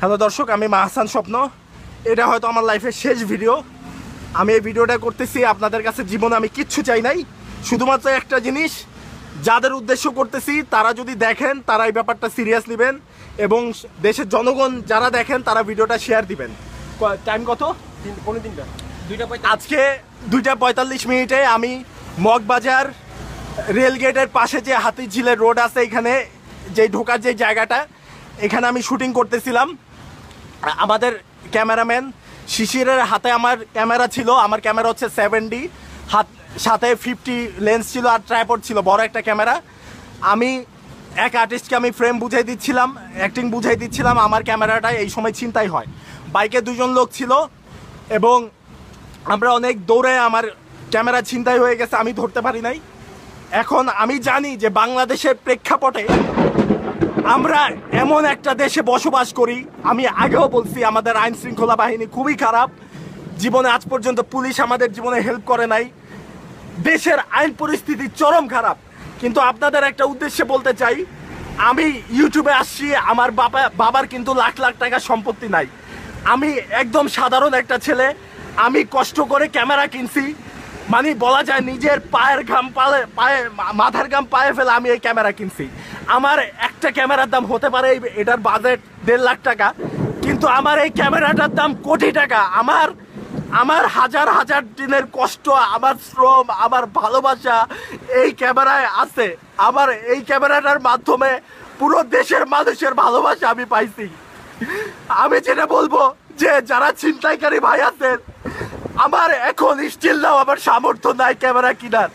Hello দর্শক, আমি মাহসান স্বপ্ন। এটা হয়তো আমার লাইফের শেষ ভিডিও। আমি এই ভিডিওটা করতেছি আপনাদের কাছে। জীবনে আমি কিচ্ছু চাই নাই, শুধুমাত্র একটা জিনিস, যাদের উদ্দেশ্য করতেছি তারা যদি দেখেন তারা এই ব্যাপারটা সিরিয়াস নেবেন, এবং দেশের জনগণ যারা দেখেন তারা ভিডিওটা শেয়ার দিবেন। টাইম কত? আজকে 2:45 আমি মগবাজার রেলগেটের পাশে যে হাতিঝিলের রোড আছে, এখানে যে ঢোকার যে জায়গাটা, এখানে আমি শুটিং করতেছিলাম। আমাদের ক্যামেরাম্যান শিশিরের হাতে আমার ক্যামেরা ছিল। আমার ক্যামেরা হচ্ছে 7D, সাথে 50 লেন্স ছিল, আর ট্রাইপড ছিল, বড় একটা ক্যামেরা। আমি এক আর্টিস্টকে আমি ফ্রেম বুঝাই দিচ্ছিলাম, অ্যাক্টিং বুঝাই দিচ্ছিলাম। আমার ক্যামেরাটা এই সময় ছিনতাই হয়। বাইকে 2 জন লোক ছিল এবং আমরা অনেক দৌড়ে আমার ক্যামেরা ছিনতাই হয়ে গেছে, আমি ধরতে পারি নাই। এখন আমি জানি যে বাংলাদেশের প্রেক্ষাপটে আমরা এমন একটা দেশে বসবাস করি। আমি আগেও বলছি আমাদের আইন শৃঙ্খলা বাহিনী খুবই খারাপ। জীবনে আজ পর্যন্ত পুলিশ আমাদের জীবনে হেল্প করে নাই। দেশের আইন পরিস্থিতি চরম খারাপ। কিন্তু আপনাদের একটা উদ্দেশ্যে বলতে চাই, আমি ইউটিউবে আসছি, আমার বাবার কিন্তু লাখ লাখ টাকা সম্পত্তি নাই। আমি একদম সাধারণ একটা ছেলে। আমি কষ্ট করে ক্যামেরা কিনছি, মানে বলা যায় নিজের পায়ের ঘাম মাথার ঘাম পায়ে ফেলে আমি এই ক্যামেরা কিনছি। আমার একটা ক্যামেরার দাম হতে পারে, এটার বাজেট 1.5 লাখ টাকা, কিন্তু আমার এই ক্যামেরাটার দাম কোটি টাকা। আমার হাজার হাজার দিনের কষ্ট, আমার শ্রম, আমার ভালোবাসা এই ক্যামেরায় আছে। আমার এই ক্যামেরাটার মাধ্যমে পুরো দেশের মানুষের ভালোবাসা আমি পাইছি। আমি যেটা বলবো যে যারা ছিনতাইকারী ভাই আছেন, আমার এখন স্টিল নাও আমার সামর্থ্য নাই ক্যামেরা কিনার।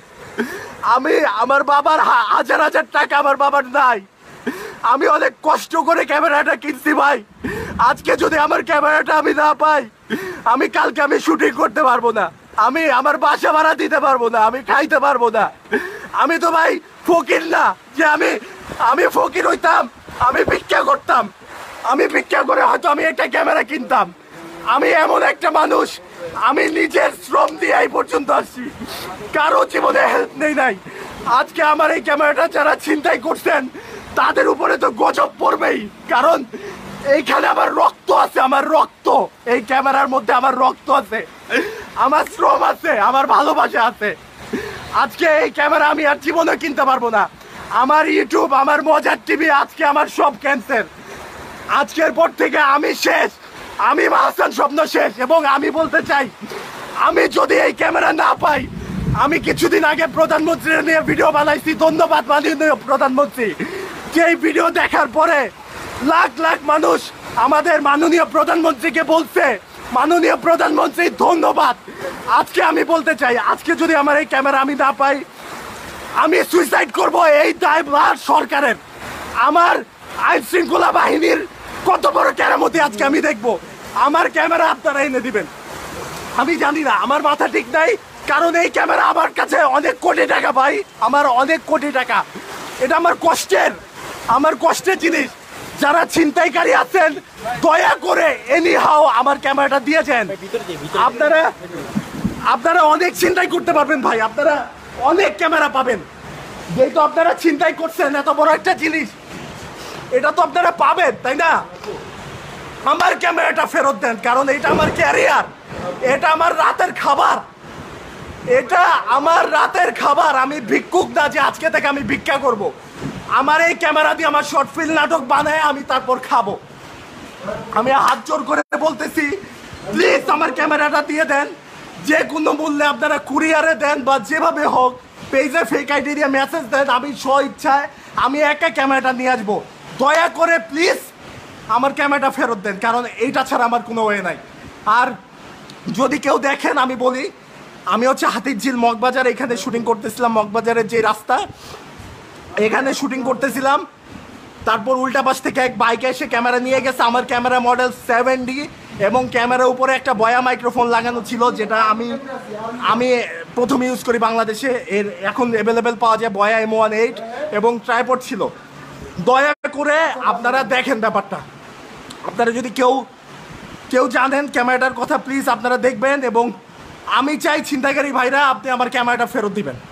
আমার বাবার হাজার হাজার টাকা আমার বাবার নাই। আমি অনেক কষ্ট করে ক্যামেরাটা কিনছি ভাই। আজকে যদি আমার ক্যামেরাটা আমি না পাই, আমি কালকে আমি শুটিং করতে পারবো না, আমি আমার বাসা ভাড়া দিতে পারবো না, আমি খাইতে পারবো না। আমি তো ভাই ফকির না যে আমি ফকির হইতাম, আমি ভিক্ষা করতাম। আমি ভিক্ষা করে হয়তো আমি একটা ক্যামেরা কিনতাম। আমি এমন একটা মানুষ, আমি নিজের শ্রম দিয়ে এই পর্যন্ত আসছি, কারো জীবনে হেল্প নেই নাই। আজকে আমার এই ক্যামেরাটা যারা ছিনতাই করছেন তাদের উপরে তো গজব পড়বেই, কারণ এইখানে আমার রক্ত আছে, আমার রক্ত এই ক্যামেরার মধ্যে, আমার রক্ত আছে, আমার শ্রম আছে, আমার ভালোবাসা আছে। আজকে এই ক্যামেরা আমি আর জীবনে কিনতে পারবো না। আমার ইউটিউব, আমার মজার টিভি, আজকে আমার সব ক্যান্সেল। আজকের পর থেকে আমি শেষ, আমি মাহসান স্বপ্ন শেষ। এবং আমি বলতে চাই, আমি যদি এই ক্যামেরা না পাই, আমি কিছুদিন আগে প্রধানমন্ত্রী নিয়ে ভিডিও বানাইছি, ধন্যবাদ মাননীয় প্রধানমন্ত্রী। যেই ভিডিও দেখার পরে লাখ লাখ মানুষ আমাদের মাননীয় প্রধানমন্ত্রীকে বলছে, মাননীয় প্রধানমন্ত্রী ধন্যবাদ। আজকে আমি বলতে চাই, আজকে যদি আমার এই ক্যামেরা আমি না পাই, আমি সুইসাইড করব। এই দায়ভার সরকারের। আমার আইন শৃঙ্খলা বাহিনীর কত বড় কেরামতি আজকে আমি দেখবো। আমার ক্যামেরা আপনারা এনে দিবেন। আমি জানি না, আমার মাথা ঠিক নাই, কারণ এই ক্যামেরা আমার কাছে অনেক কোটি টাকা ভাই, আমার অনেক কোটি টাকা। এটা আমার কষ্টের জিনিস। যারা ছিনতাইকারী আছেন, দয়া করে এনি হাও আমার ক্যামেরাটা দিয়েছেন। আপনারা অনেক ছিনতাই করতে পারবেন ভাই, আপনারা অনেক ক্যামেরা পাবেন। যেহেতু আপনারা ছিনতাই করছেন এত বড় একটা জিনিস, এটা তো আপনারা পাবেন, তাই না? আমার ক্যামেরাটা ফেরত দেন, কারণ এটা আমার ক্যারিয়ার, এটা আমার রাতের খাবার, এটা আমার রাতের খাবার। আমি ভিক্ষুক না যে আজকে থেকে আমি ভিক্ষা করব। আমার এই ক্যামেরা দিয়ে আমার শর্ট ফিল্ম নাটক বানায় আমি তারপর খাবো। আমি হাত জোর করে বলতেছি, প্লিজ আমার ক্যামেরাটা দিয়ে দেন। যে কোনো মূল্যে আপনারা কুরিয়ারে দেন বা যেভাবে হোক, পেজে ফেক আইডি দিয়ে মেসেজ দেন, আমি স্ব ইচ্ছায় আমি একা ক্যামেরাটা নিয়ে আসবো। দয়া করে প্লিজ আমার ক্যামেরাটা ফেরত দেন, কারণ এইটা ছাড়া আমার কোনো ওয়ে নাই। আর যদি কেউ দেখেন, আমি বলি, আমি হচ্ছে হাতিঝিল মগবাজার, এখানে শুটিং করতেছিলাম। মগবাজারের যে রাস্তা, এখানে শুটিং করতেছিলাম। তারপর উল্টা পাশ থেকে এক বাইকে এসে ক্যামেরা নিয়ে গেছে। আমার ক্যামেরা মডেল 7D, এবং ক্যামেরার উপরে একটা বয়া মাইক্রোফোন লাগানো ছিল, যেটা আমি প্রথম ইউজ করি বাংলাদেশে। এর এখন অ্যাভেলেবেল পাওয়া যায় বয়া M18, এবং ট্রাইপড ছিল। দয়া করে আপনারা দেখেন ব্যাপারটা। আপনারা যদি কেউ জানেন ক্যামেরাটার কথা, প্লিজ আপনারা দেখবেন। এবং আমি চাই ছিনতাইকারী ভাইরা, আপনি আমার ক্যামেরাটা ফেরত দিবেন।